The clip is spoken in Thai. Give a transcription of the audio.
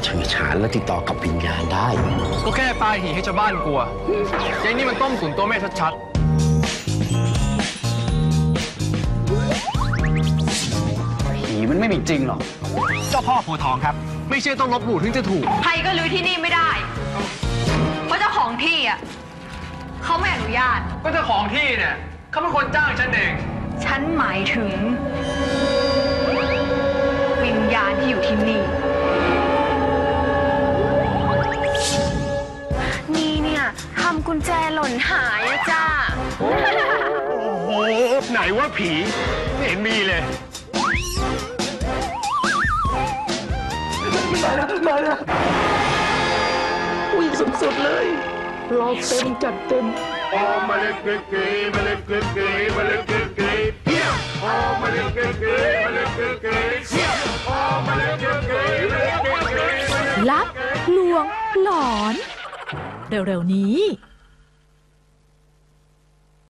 เฉื่อยฉานและติดต่อกับวิญญาณได้ก็แค่ปลาหีให้ชาวบ้านกลัวอย่างนี้มันต้มตุ๋นตัวแม่ชัดผีมันไม่มีจริงหรอกเจ้าพ่อโพธิ์ทองครับๆไม่เชื่อต้องลบหลู่ถึงจะถูกใครก็ลื้อที่นี่ไม่ได้ เพราะเจ้าของที่อ่ะเขาไม่อนุญาตก็เจ้าของที่เนี่ยเขาเป็นคนจ้างฉันเองฉันหมายถึง วิญญาณที่อยู่ที่นี่นี่เนี่ยทำกุญแจหล่นหายอะจ้าโอ้โหไหนว่าผีไม่เห็นมีเลยวิ่งสุดๆเลยรอเต็มจัดเต็มมาเลยเก๋ๆมาเลยเก๋ๆมาเลยเก๋ๆเพี้ยมาเลยเก๋ๆมาเลยเก๋ๆเพี้ยมาเลยเก๋ๆมาเลยเก๋ๆลับลวงหลอน เร็วๆนี้